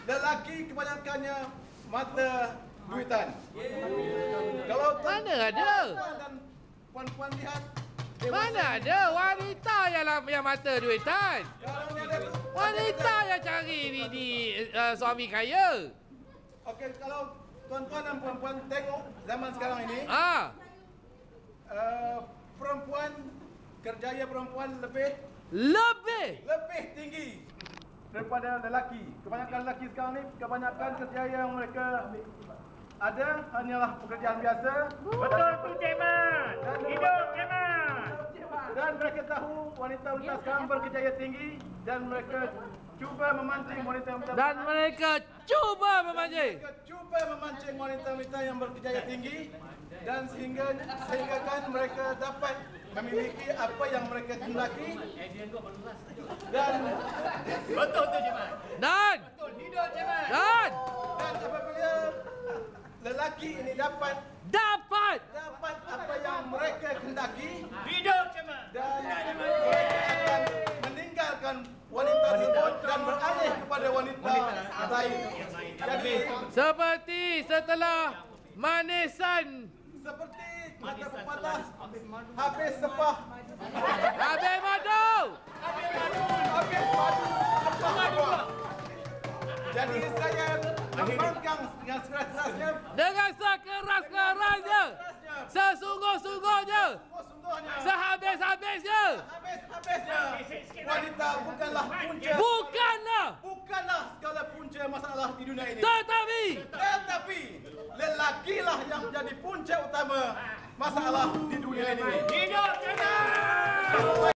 lelaki kebanyakannya mata duitan. Kalau Mana ada? Dan puan-puan lihat, Mana ada wanita yang mata duitan? kalau ni ada tu. Wanita yang cari bini suami kaya. Okey, kalau tuan-tuan dan puan-puan tengok zaman sekarang ini, perempuan, kerjaya perempuan lebih tinggi daripada lelaki. Kebanyakan lelaki sekarang ni, kebanyakan kerjaya yang mereka ada hanyalah pekerjaan biasa. Betul tu Cik Mat. Hidup Cik Mat. Dan mereka tahu wanita-wanita sekarang berkerjaya tinggi dan mereka cuba memancing wanita-wanita Mereka cuba memancing wanita-wanita yang berkerjaya tinggi dan sehingga kan mereka dapat memiliki apa yang mereka hendaki. Dan Betul tu Cik Mat. Betul. Hidup Cik Mat. dan apabila lelaki ini dapat apa yang mereka hendaki, Hidup Cik Mat. dan mereka akan meninggalkan wanita tersebut dan beralih kepada wanita lain. Jadi seperti setelah manisan seperti kata pepatah, habis sepah, habis madu. habis padu, sepah buah. Jadi saya membangkang dengan sekeras-kerasnya, Dengan sekeras-kerasnya, sesungguh-sungguhnya, sungguh-sungguhnya, sehabis-habisnya, habis-habisnya, wanita bukanlah segala punca masalah di dunia ini. Tetapi lelakilah yang menjadi punca utama masalah di dunia ini. Hidup Cik Mat.